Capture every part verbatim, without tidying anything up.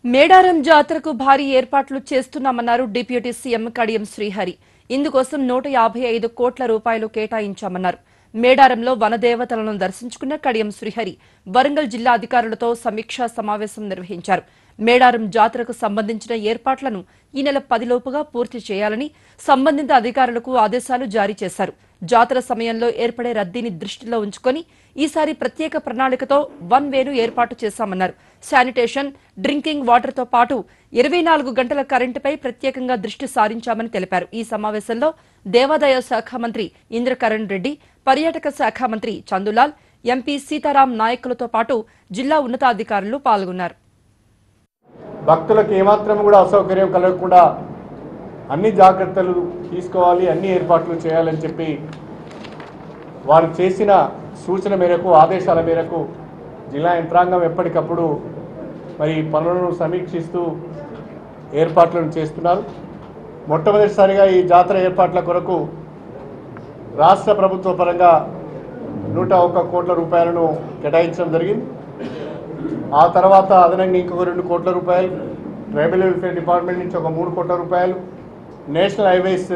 మేడారం జాతరకు భారీ ఏర్పాట్లు చేస్తున్నామన్నారు డిప్యూటీ సీఎం కడియం శ్రీహరి. ఇందుకోసం నూట యాభై ఐదు కోట్ల రూపాయలు కేటాయించామన్నారు. మేడారంలో వనదేవతలను దర్శించుకున్న కడియం శ్రీహరి వరంగల్ జిల్లా అధికారులతో సమీక్షా సమావేశం నిర్వహించారు. మేడారం జాతరకు సంబంధించిన ఏర్పాట్లను ఈ నెల పదిలోపుగా పూర్తి చేయాలని సంబంధిత అధికారులకు ఆదేశాలు జారీ చేశారు. జాతర సమయంలో ఏర్పడే రద్దీని దృష్టిలో ఉంచుకొని ఈసారి ప్రత్యేక ప్రణాళికతో వన్ వేను ఏర్పాటు చేశామన్నారు. శానిటేషన్, డ్రింకింగ్ వాటర్తో పాటు ఇరవై నాలుగు గంటల కరెంటుపై ప్రత్యేకంగా దృష్టి సారించామని తెలిపారు. ఈ సమావేశంలో దేవాదాయ శాఖ మంత్రి ఇంద్రకరణ్ రెడ్డి, పర్యాటక శాఖ మంత్రి చందులాల్, ఎంపీ సీతారాం నాయకులతో పాటు జిల్లా ఉన్నతాధికారులు పాల్గొన్నారు. భక్తులకు ఏమాత్రం కూడా అసౌకర్యం కలగకుండా అన్ని జాగ్రత్తలు తీసుకోవాలి, అన్ని ఏర్పాట్లు చేయాలని చెప్పి వారు చేసిన సూచన మేరకు, ఆదేశాల మేరకు జిల్లా యంత్రాంగం ఎప్పటికప్పుడు మరి పనులను సమీక్షిస్తూ ఏర్పాట్లను చేస్తున్నారు. మొట్టమొదటిసారిగా ఈ జాతర ఏర్పాట్ల కొరకు రాష్ట్ర ప్రభుత్వ పరంగా నూట ఒక్క కోట్ల రూపాయలను కేటాయించడం జరిగింది. ఆ తర్వాత అదనంగా ఇంకొక రెండు కోట్ల రూపాయలు, ట్రైబల్ వెల్ఫేర్ డిపార్ట్మెంట్ నుంచి ఒక మూడు కోట్ల రూపాయలు, national highways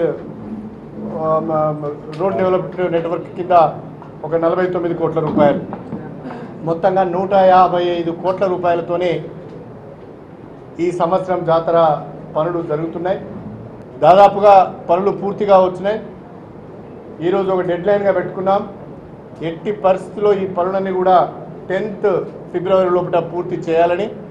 road development network కింద ఒక నలభై తొమ్మిది కోట్ల రూపాయలు, మొత్తంగా నూట యాభై ఐదు కోట్ల రూపాయలతోనే ఈ సంవత్సరం జాతర పనులు జరుగుతున్నాయి. దాదాపుగా పనులు పూర్తిగా వచ్చినాయి. ఈరోజు ఒక డెడ్ లైన్గా పెట్టుకున్నాం. ఎట్టి పరిస్థితుల్లో ఈ పనులన్నీ కూడా టెన్త్ ఫిబ్రవరి లోపల పూర్తి చేయాలని